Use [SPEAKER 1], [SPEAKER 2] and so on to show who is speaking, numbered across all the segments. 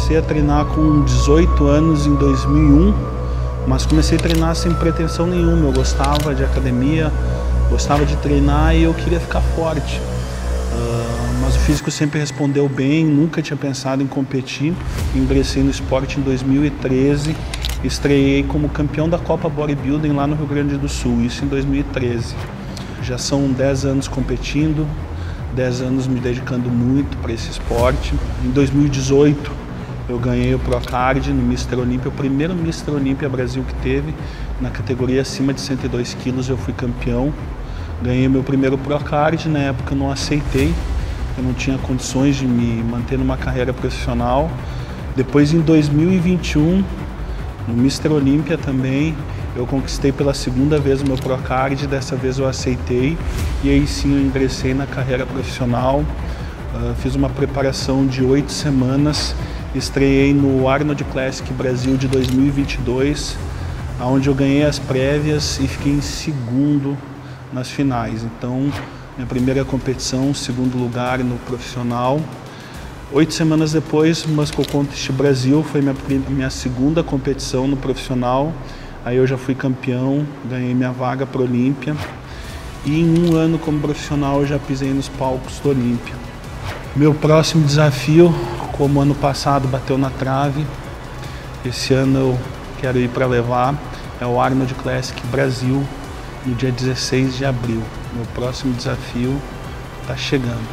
[SPEAKER 1] comecei a treinar com 18 anos em 2001, mas comecei a treinar sem pretensão nenhuma. Eu gostava de academia, gostava de treinar e eu queria ficar forte. Mas o físico sempre respondeu bem, nunca tinha pensado em competir. Ingressei no esporte em 2013, estreiei como campeão da Copa Bodybuilding lá no Rio Grande do Sul, isso em 2013. Já são 10 anos competindo, 10 anos me dedicando muito para esse esporte. Em 2018 eu ganhei o Procard no Mr. Olímpia, o primeiro Mr. Olímpia Brasil que teve, na categoria acima de 102 quilos eu fui campeão. Ganhei meu primeiro Procard, na época eu não aceitei, eu não tinha condições de me manter numa carreira profissional. Depois em 2021, no Mr. Olímpia também, eu conquistei pela segunda vez o meu Procard, dessa vez eu aceitei e aí sim eu ingressei na carreira profissional. Fiz uma preparação de 8 semanas, estreiei no Arnold Classic Brasil de 2022, onde eu ganhei as prévias e fiquei em segundo nas finais. Então, minha primeira competição, segundo lugar no profissional. 8 semanas depois, Muscle Contest Brasil foi minha segunda competição no profissional. Aí eu já fui campeão, ganhei minha vaga para o Olímpia. E em um ano como profissional eu já pisei nos palcos do Olímpia. Meu próximo desafio, como ano passado bateu na trave, esse ano eu quero ir para levar, é o Arnold Classic Brasil, no dia 16 de abril. Meu próximo desafio está chegando.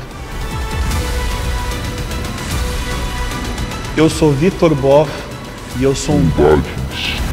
[SPEAKER 1] Eu sou Vitor Boff e eu sou um